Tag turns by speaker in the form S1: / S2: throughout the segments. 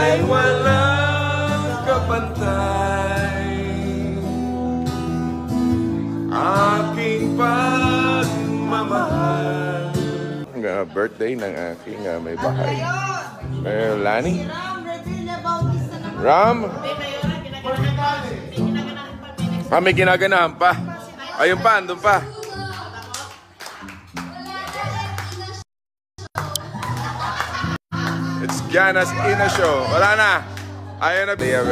S1: ay walang kapantay. Aking pagmamahal. Birthday ng aking may bahay. Lani? Ram? May ginaganahan pa. Ayun pa, andun pa. It's Gianna's Ina Show. Wala na. Ayun na.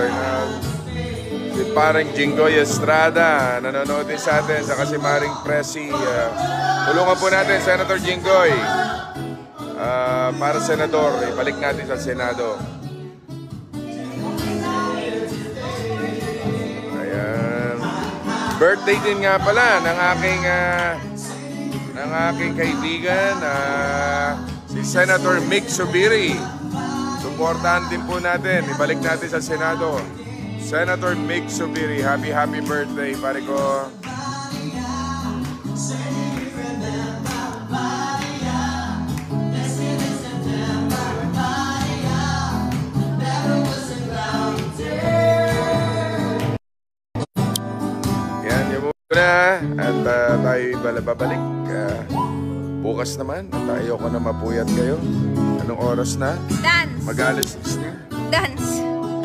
S1: Si parang Jinggoy Estrada nanonood din sa atin, saka si Maring Presi. Tulungan po natin Senator Jinggoy para senador, ibalik natin sa Senado. Ayan. Birthday din nga pala ng aking kaibigan si Senator Mick Zubiri. Suportahan din po natin, ibalik natin sa Senado. Senator Mick Zubiri, happy birthday, pare ko. Yan, yung muna. At tayo babalik. Bukas naman. At ayoko na mapuyat kayo. Anong oras na?
S2: Dance.
S1: Mag-alas na.
S2: Dance.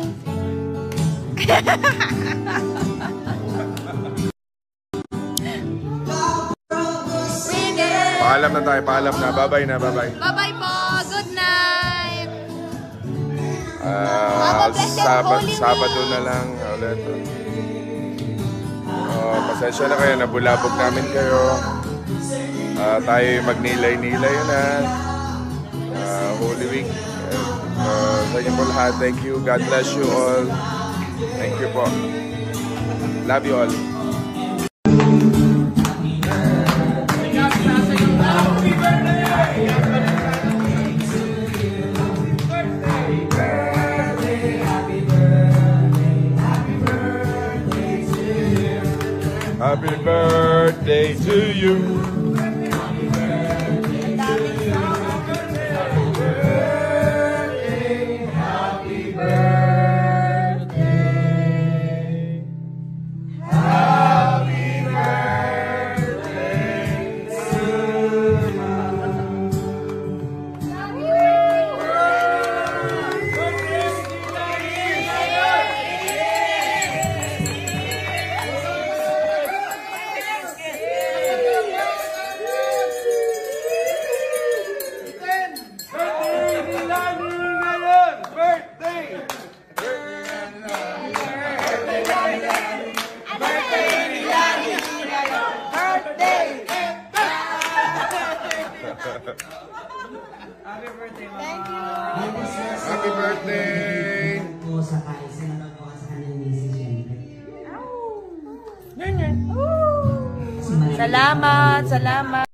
S1: Paalam na tayo, paalam na. Bye-bye na, bye-bye.
S2: Bye-bye po. Good night.
S1: Sabado na lang ulit. Pasensya na kayo, nabulabog namin kayo. Tayo magnilay-nilay na. Holy Week. Sa inyo po lahat, thank you. God bless you all. Thank you po. Love you all. Happy birthday to you.
S3: Happy birthday, Mama.
S2: Thank you.
S1: Happy birthday.
S2: Salamat, salamat.